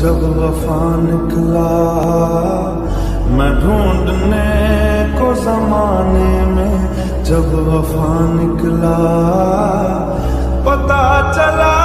जब वफा निकला, मैं ढूंढने को जमाने में जब वफा निकला, पता चला